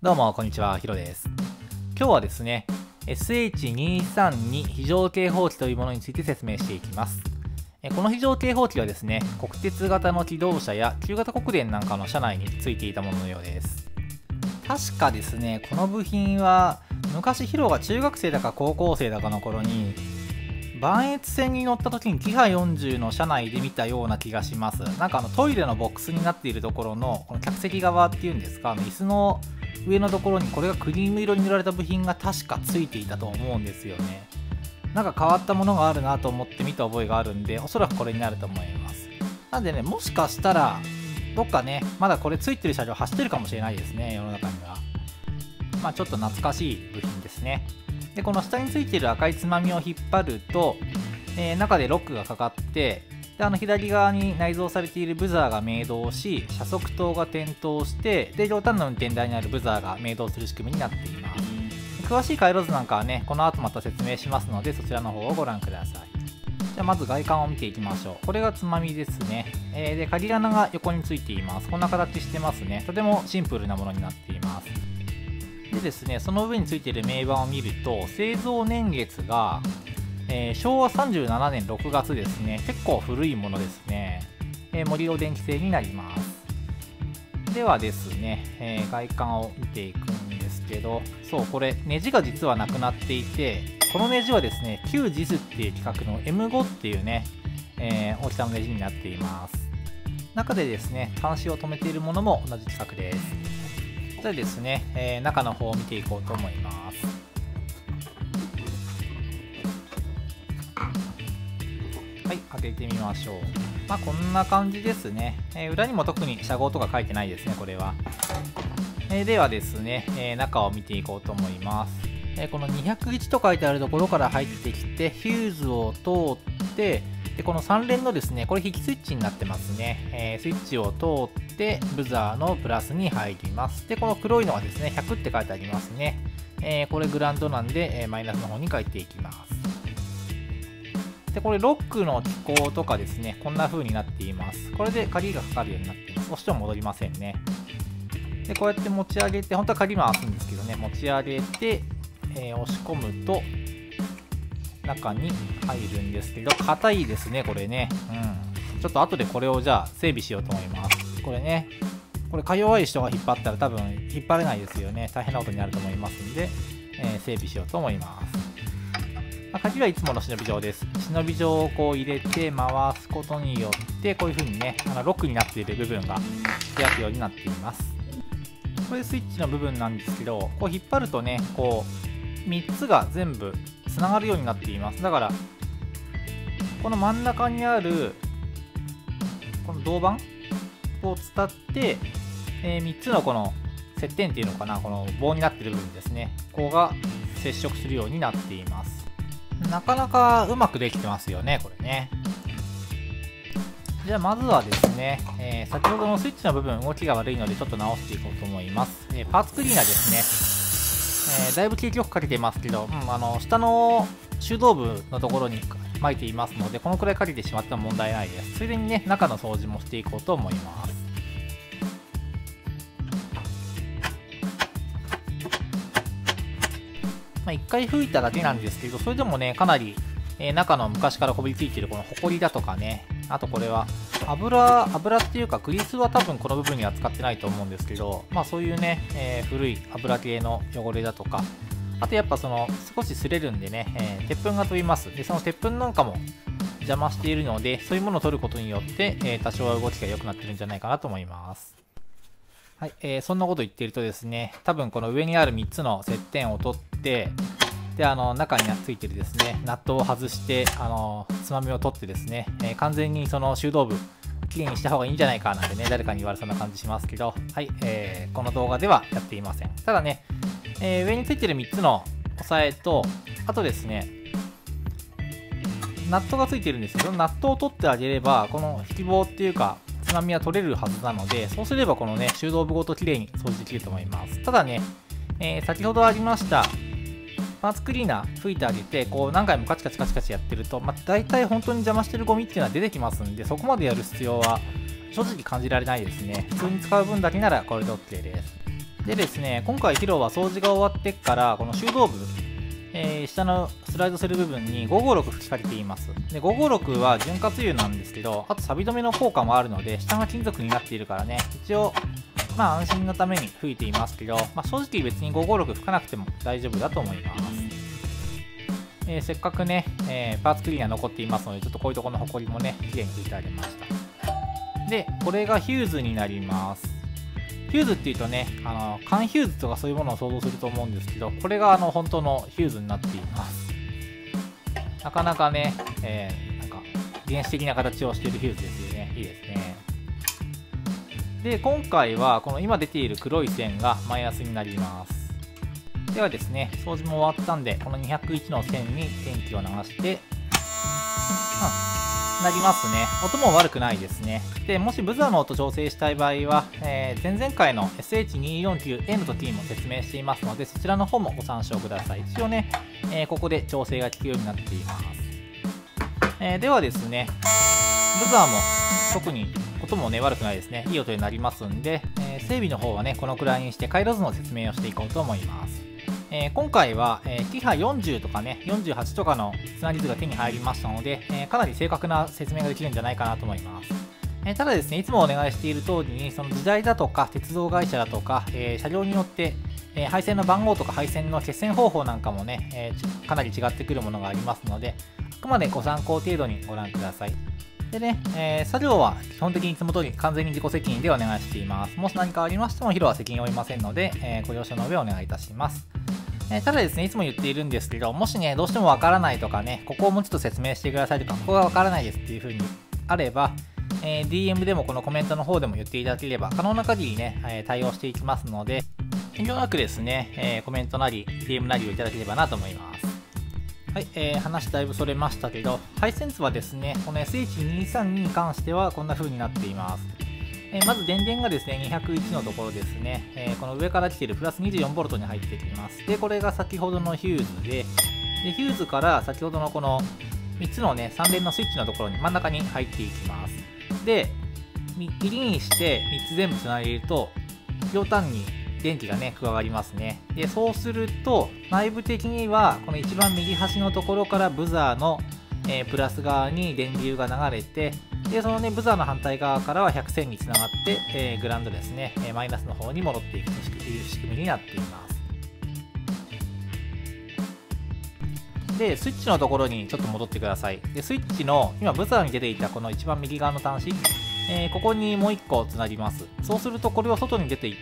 どうもこんにちは、ヒロです。今日はですね、SH232 非常警報器というものについて説明していきます。この非常警報器はですね、国鉄型の機動車や旧型国電なんかの車内についていたもののようです。確かですね、この部品は昔ヒロが中学生だか高校生だかの頃に磐越線に乗った時にキハ40の車内で見たような気がします。なんかトイレのボックスになっているところのこの客席側っていうんですか、椅子の上のところにこれがクリーム色に塗られた部品が確かついていたと思うんですよね。なんか変わったものがあるなと思って見た覚えがあるんで、おそらくこれになると思います。なんでね、もしかしたらどっかね、まだこれついてる車両走ってるかもしれないですね、世の中には。まあちょっと懐かしい部品ですね。で、この下についている赤いつまみを引っ張ると、中でロックがかかって、で左側に内蔵されているブザーが明動し、車速灯が点灯して、で両端の運転台にあるブザーが明動する仕組みになっています。詳しい回路図なんかはね、この後また説明しますので、そちらの方をご覧ください。じゃあまず外観を見ていきましょう。これがつまみですね。で、鍵穴が横についています。こんな形してますね。とてもシンプルなものになっています。でですね、その上についている銘板を見ると、製造年月が昭和37年6月ですね。結構古いものですね。森尾電気製になります。ではですね、外観を見ていくんですけど、そう、これ、ネジが実はなくなっていて、このネジはですね、旧 JIS っていう規格の M5 っていうね、大きさのネジになっています。中でですね、端子を止めているものも同じ規格です。じゃあですね、中の方を見ていこうと思います。はい、開けてみましょう。まあこんな感じですね。裏にも特に車号とか書いてないですね、これは。ではですね、中を見ていこうと思います。この201と書いてあるところから入ってきて、ヒューズを通って、でこの3連のですね、これ引きスイッチになってますね。スイッチを通って、ブザーのプラスに入ります。で、この黒いのはですね、100って書いてありますね。これグランドなんで、マイナスの方に書いていきます。で、これロックの機構とかですね、こんな風になっています。これで鍵がかかるようになっています。押しても戻りませんね。で、こうやって持ち上げて、本当は鍵回すんですけどね、持ち上げて、押し込むと、中に入るんですけど、硬いですね、これね。ちょっと後でこれをじゃあ整備しようと思います。これね、これか弱い人が引っ張ったら多分引っ張れないですよね。大変なことになると思いますんで、整備しようと思います。鍵はいつもの忍び状です。忍び状をこう入れて回すことによって、こういう風にね、ロックになっている部分が開くようになっています。これスイッチの部分なんですけど、こう引っ張るとね、こう3つが全部つながるようになっています。だから、この真ん中にある、この銅板を伝って、3つのこの接点っていうのかな、この棒になっている部分ですね。ここが接触するようになっています。なかなかうまくできてますよね、これね。じゃあまずはですね、先ほどのスイッチの部分、動きが悪いのでちょっと直していこうと思います。パーツクリーナーですね。だいぶ景気よくかけていますけど、下の手動部のところに巻いていますので、このくらいかけてしまっても問題ないです。ついでにね、中の掃除もしていこうと思います。1回拭いただけなんですけど、それでもね、かなり、中の昔からこびりついているこのホコリだとかね、あとこれは油っていうかグリスは多分この部分には使ってないと思うんですけど、まあそういうね、古い油系の汚れだとか、あとやっぱその少し擦れるんでね、鉄粉が飛びます。で、その鉄粉なんかも邪魔しているので、そういうものを取ることによって、多少は動きが良くなってるんじゃないかなと思います。はい、そんなこと言っているとですね、多分この上にある3つの接点を取って、で、中についてるですね、ナットを外して、つまみを取ってですね、完全にその修道部、きれいにした方がいいんじゃないかなんてね、誰かに言われそうな感じしますけど、はい、この動画ではやっていません。ただね、上についてる3つの押さえと、あとですね、ナットがついてるんですけど、ナットを取ってあげれば、この引き棒っていうか、つまみは取れるはずなので、そうすればこのね、修道部ごときれいに掃除できると思います。ただね、先ほどありました、パーツクリーナー吹いてあげて、こう何回もカチカチカチカチやってると、大体本当に邪魔してるゴミっていうのは出てきますんで、そこまでやる必要は正直感じられないですね。普通に使う分だけならこれで OK です。 でですね、今回ヒロは掃除が終わってからこの修道部、下のスライドする部分に556吹きかけています。で556は潤滑油なんですけど、あと錆止めの効果もあるので下が金属になっているからね、一応安心のために吹いていますけど、正直別に556吹かなくても大丈夫だと思います。せっかくね、パーツクリーナー残っていますので、ちょっとこういうところのホコリもねきれいに拭いてあげました。でこれがヒューズになります。ヒューズっていうとね、缶ヒューズとかそういうものを想像すると思うんですけど、これが本当のヒューズになっています。なかなかね、なんか原始的な形をしているヒューズですよね。いいですね。で今回はこの今出ている黒い線がマイナスになります。ではですね、掃除も終わったんで、この201の線に電気を流して、なりますね。音も悪くないですね。でもしブザーの音調整したい場合は、前々回の SH249A の時にも説明していますので、そちらの方もご参照ください。一応ね、ここで調整が効くようになっています。ではですね、ブザーも特に音もね悪くないですね。いい音になりますんで、整備の方はねこのくらいにして回路図の説明をしていこうと思います。今回は、キハ40とかね48とかのつなぎ図が手に入りましたので、かなり正確な説明ができるんじゃないかなと思います。ただですね、いつもお願いしている通りにその時代だとか鉄道会社だとか、車両によって、配線の番号とか配線の決線方法なんかもね、かなり違ってくるものがありますので、あくまでご参考程度にご覧ください。でね、作業は基本的にいつも通り完全に自己責任でお願いしています。もし何かありましてもヒロは責任を負いませんので、ご了承の上お願いいたします。ただですね、いつも言っているんですけど、もしね、どうしてもわからないとかね、ここをもうちょっと説明してくださいとか、ここがわからないですっていう風にあれば、DM でもこのコメントの方でも言っていただければ、可能な限りね、対応していきますので、遠慮なくですね、コメントなり、DM なりをいただければなと思います。はい、話だいぶそれましたけど、配線図はですね、この SH232 に関してはこんな風になっています。まず電源がですね、201のところですね、この上から来ているプラス 24V に入ってきます。で、これが先ほどのヒューズで、ヒューズから先ほどのこの3つのね、3連のスイッチのところに真ん中に入っていきます。で、切りにして3つ全部つなげると、両端に電気がね、加わりますね。で、そうすると、内部的には、この一番右端のところからブザーの、プラス側に電流が流れて、でそのね、ブザーの反対側からは100線につながって、グラウンドですね、マイナスの方に戻っていくという仕組みになっています。で、スイッチのところにちょっと戻ってください。で、スイッチの、今ブザーに出ていたこの一番右側の端子、ここにもう1個つなぎます。そうすると、これを外に出ていって、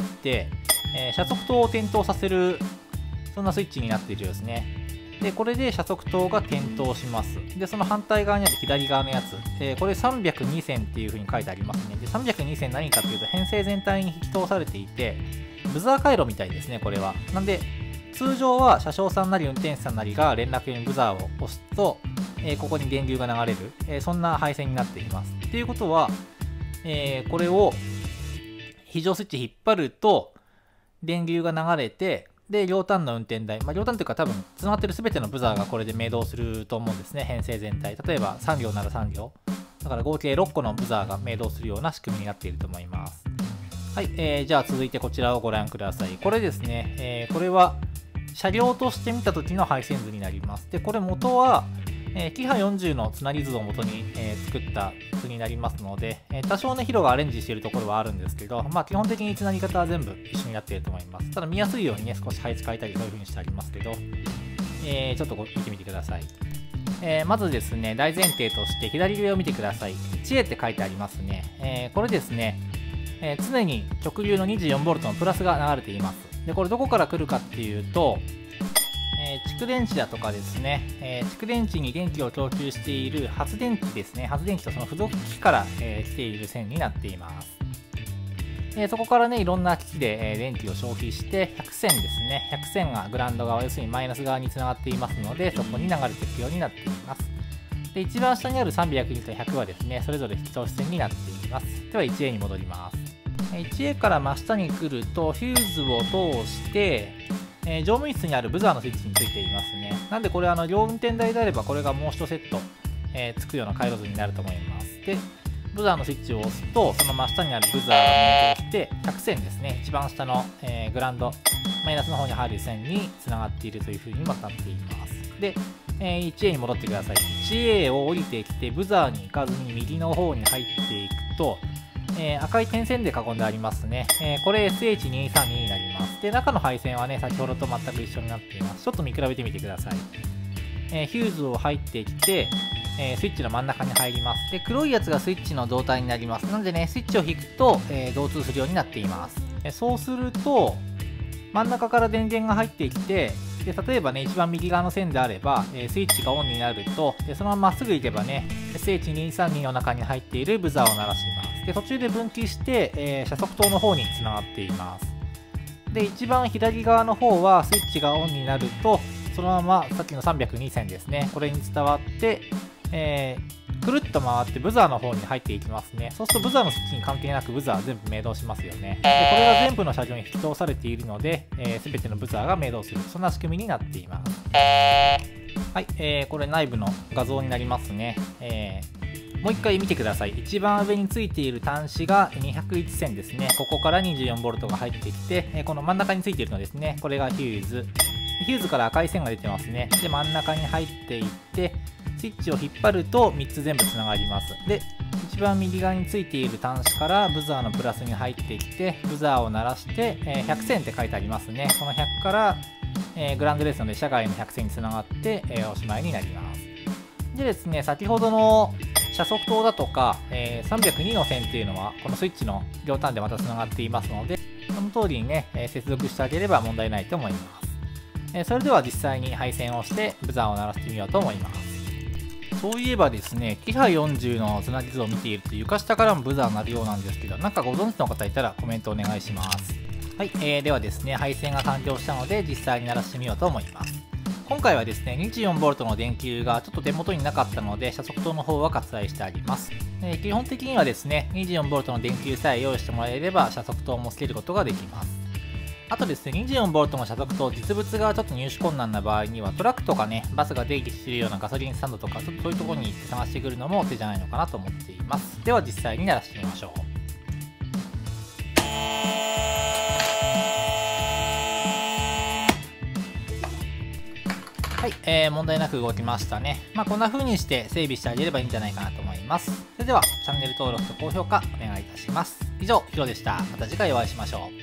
車速灯を点灯させる、そんなスイッチになっているようですね。で、これで車速灯が点灯します。で、その反対側にある左側のやつ、これ302線っていう風に書いてありますね。で、302線何かっていうと、編成全体に引き通されていて、ブザー回路みたいですね、これは。なんで、通常は車掌さんなり運転手さんなりが連絡にブザーを押すと、ここに電流が流れる、そんな配線になっています。っていうことは、これを非常スイッチ引っ張ると、電流が流れて、で、両端の運転台、両端というか多分、つながってる全てのブザーがこれで明動すると思うんですね、編成全体。例えば3両なら3両。だから合計6個のブザーが明動するような仕組みになっていると思います。はい、じゃあ続いてこちらをご覧ください。これですね、これは車両として見た時の配線図になります。で、これ元は、キハ40のつなぎ図を元に、作った図になりますので、多少ね、ヒロがアレンジしているところはあるんですけど、基本的につなぎ方は全部一緒になっていると思います。ただ見やすいようにね、少し配置変えたりそういう風にしてありますけど、ちょっと見てみてください。まずですね、大前提として左上を見てください。1A って書いてありますね。これですね、常に直流の 24V のプラスが流れています。で、これどこから来るかっていうと、蓄電池だとかですね、蓄電池に電気を供給している発電機ですね、発電機とその付属機器から、来ている線になっています。そこからね、いろんな機器で、電気を消費して、100線ですね、100線がグラウンド側、要するにマイナス側につながっていますので、そこに流れていくようになっています。で、一番下にある302と100はですね、それぞれ引き通し線になっています。では 1A に戻ります。1A から真下に来ると、フューズを通して、乗務室にあるブザーのスイッチについていますね。なんでこれ両運転台であればこれがもう1セット、つくような回路図になると思います。で、 ブザーのスイッチを押すと、その真下にあるブザーが明動して、100線ですね、一番下の、グラウンド、マイナスの方に入る線につながっているというふうにもなっています。で、1A に戻ってください。1A を降りてきて、ブザーに行かずに右の方に入っていくと、赤い点線で囲んでありますね。これ SH232 になります。で、中の配線はね、先ほどと全く一緒になっています。ちょっと見比べてみてください。ヒューズを入ってきて、スイッチの真ん中に入ります。で、黒いやつがスイッチの導体になります。なのでね、スイッチを引くと、導通するようになっています。そうすると、真ん中から電源が入ってきて、で例えばね、一番右側の線であれば、スイッチがオンになると、そのまままっすぐ行けばね、SH232 の中に入っているブザーを鳴らします。で、途中で分岐して、車速灯の方につながっています。で、一番左側の方は、スイッチがオンになると、そのままさっきの302線ですね、これに伝わって、くるっと回ってブザーの方に入っていきますね。そうするとブザーのスイッチに関係なくブザー全部明動しますよね。でこれが全部の車両に引き通されているので、全てのブザーが明動する、そんな仕組みになっています。はい、これ内部の画像になりますね。もう一回見てください。一番上についている端子が201線ですね。ここから 24V が入ってきて、この真ん中についているのですね。これがヒューズ。ヒューズから赤い線が出てますね。で、真ん中に入っていって、スイッチを引っ張ると3つ全部つながります。で、一番右側についている端子からブザーのプラスに入ってきて、ブザーを鳴らして、100線って書いてありますね。この100から、グランドレースので車外の100線につながって、おしまいになります。でですね、先ほどの車速灯だとか、302の線っていうのは、このスイッチの両端でまたつながっていますので、その通りにね、接続してあげれば問題ないと思います。それでは実際に配線をしてブザーを鳴らしてみようと思います。そういえばですね、キハ40のつなぎ図を見ていると床下からもブザー鳴るようなんですけど、なんかご存知の方いたらコメントお願いします。はい、ではですね、配線が完了したので実際に鳴らしてみようと思います。今回はですね、24V の電球がちょっと手元になかったので、車速灯の方は割愛してあります。基本的にはですね、24V の電球さえ用意してもらえれば車速灯もつけることができます。あとですね、24V の車速灯、実物がちょっと入手困難な場合には、トラックとかね、バスが出入りしているようなガソリンスタンドとか、ちょっとそういうところに行って探してくるのも手じゃないのかなと思っています。では実際に鳴らしてみましょう。はい、問題なく動きましたね。こんな風にして整備してあげればいいんじゃないかなと思います。それでは、チャンネル登録と高評価お願いいたします。以上、ヒロでした。また次回お会いしましょう。